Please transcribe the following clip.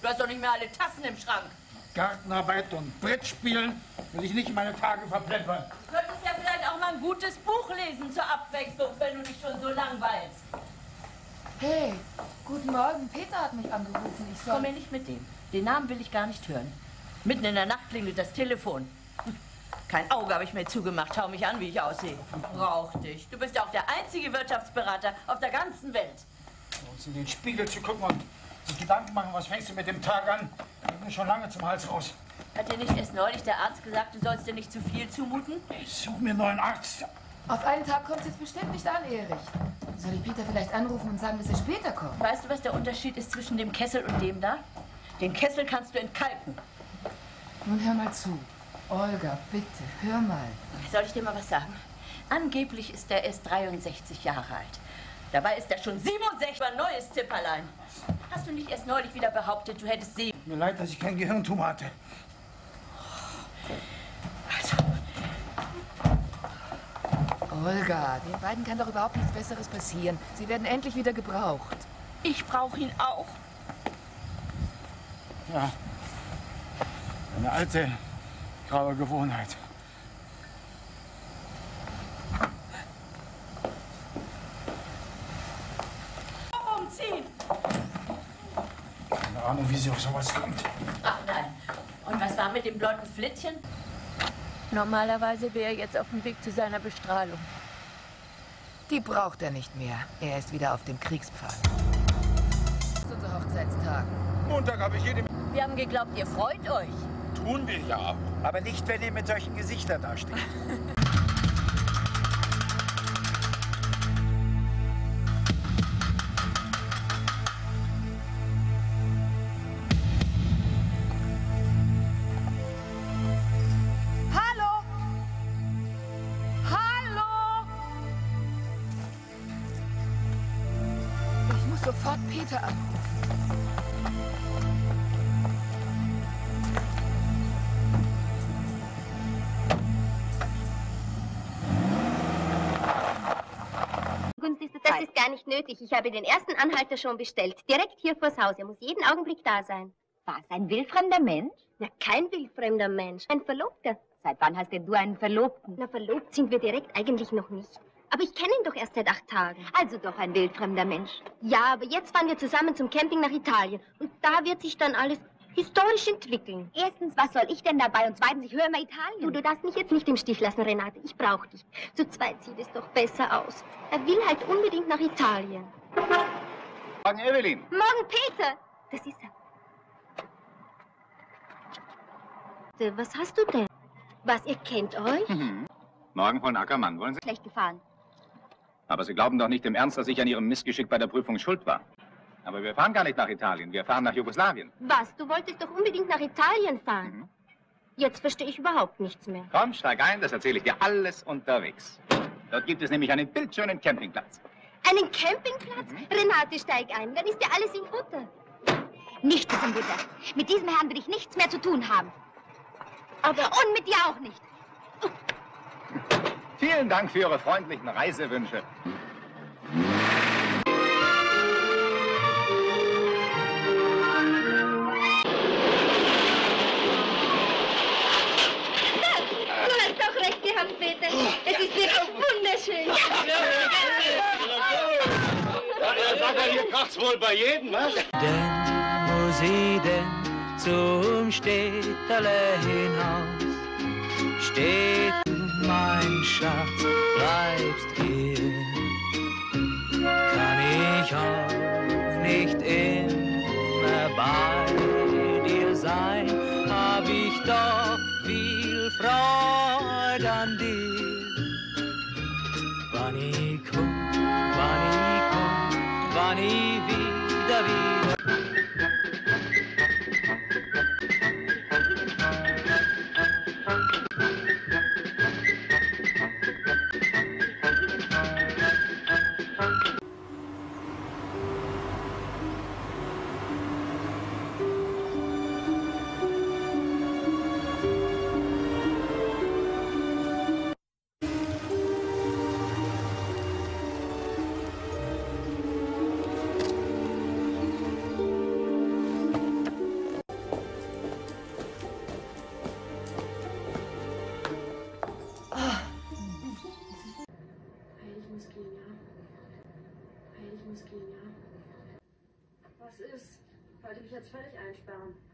Du hast doch nicht mehr alle Tassen im Schrank. Gartenarbeit und Brettspielen will ich nicht meine Tage verplempern. Du könntest ja vielleicht auch mal ein gutes Buch lesen zur Abwechslung, wenn du dich schon so langweilst. Hey, guten Morgen. Peter hat mich angerufen. Ich soll... Komm mir nicht mit dem. Den Namen will ich gar nicht hören. Mitten in der Nacht klingelt das Telefon. Kein Auge habe ich mir zugemacht. Schau mich an, wie ich aussehe. Brauch dich. Du bist ja auch der einzige Wirtschaftsberater auf der ganzen Welt. Uns in den Spiegel zu gucken und sich Gedanken machen, was fängst du mit dem Tag an? Ich bin schon lange zum Hals raus. Hat dir nicht erst neulich der Arzt gesagt, du sollst dir nicht zu viel zumuten? Ich suche mir einen neuen Arzt. Auf einen Tag kommt es jetzt bestimmt nicht an, Erich. Soll ich Peter vielleicht anrufen und sagen, dass er später kommt? Weißt du, was der Unterschied ist zwischen dem Kessel und dem da? Den Kessel kannst du entkalken. Nun hör mal zu. Olga, bitte, hör mal. Soll ich dir mal was sagen? Angeblich ist er erst 63 Jahre alt. Dabei ist er schon 67, ein neues Zipperlein. Hast du nicht erst neulich wieder behauptet, du hättest sehen? Mir leid, dass ich kein Gehirntumor hatte. Also, Olga, den beiden kann doch überhaupt nichts Besseres passieren. Sie werden endlich wieder gebraucht. ich brauche ihn auch. Ja, eine alte, graue Gewohnheit. Umziehen! Keine Ahnung, wie sie auf sowas kommt. Ach nein. Und was war mit dem blonden Flittchen? Normalerweise wäre er jetzt auf dem Weg zu seiner Bestrahlung. Die braucht er nicht mehr. Er ist wieder auf dem Kriegspfad. Das ist unser Hochzeitstag. Montag habe ich jede... Wir haben geglaubt, ihr freut euch. Tun wir ja auch. Aber nicht, wenn ihr mit solchen Gesichtern dasteht. Hallo? Hallo? Ich muss sofort Peter anrufen. Das ist gar nicht nötig. Ich habe den ersten Anhalter schon bestellt. Direkt hier vors Haus. Er muss jeden Augenblick da sein. Was, ein wildfremder Mensch? Na, kein wildfremder Mensch. Ein Verlobter. Seit wann hast denn du einen Verlobten? Na, verlobt sind wir direkt eigentlich noch nicht. Aber ich kenne ihn doch erst seit 8 Tagen. Also doch ein wildfremder Mensch. Ja, aber jetzt fahren wir zusammen zum Camping nach Italien. Und da wird sich dann alles historisch entwickeln. Erstens, was soll ich denn dabei? Und zweitens, ich höre immer Italien. Du darfst mich jetzt nicht im Stich lassen, Renate. Ich brauche dich. Zu zweit sieht es doch besser aus. Er will halt unbedingt nach Italien. Morgen, Evelyn. Morgen, Peter. Das ist er. Was hast du denn? Was, ihr kennt euch? Morgen von Ackermann. Wollen Sie? Schlecht gefahren. Aber Sie glauben doch nicht im Ernst, dass ich an Ihrem Missgeschick bei der Prüfung schuld war. Aber wir fahren gar nicht nach Italien. Wir fahren nach Jugoslawien. Was? Du wolltest doch unbedingt nach Italien fahren. Jetzt verstehe ich überhaupt nichts mehr. Komm, steig ein, das erzähle ich dir alles unterwegs. Dort gibt es nämlich einen bildschönen Campingplatz. Einen Campingplatz? Renate, steig ein. Dann ist ja alles in Butter. Nichts ist im Butter. Mit diesem Herrn will ich nichts mehr zu tun haben. Aber... Und mit dir auch nicht. Vielen Dank für Ihre freundlichen Reisewünsche. Du hast doch recht gehabt, Peter. Es ist wirklich wunderschön. Ja, sag mal, hier kracht's wohl bei jedem, was? Denn wo sie denn zum Städterle hinaus steht, mein Schatz, bleibst hier. Kann ich auch nicht immer bei dir sein, hab ich doch viel Freude an dir. Wann ich komm, wann ich wieder. wollte mich jetzt völlig einsperren.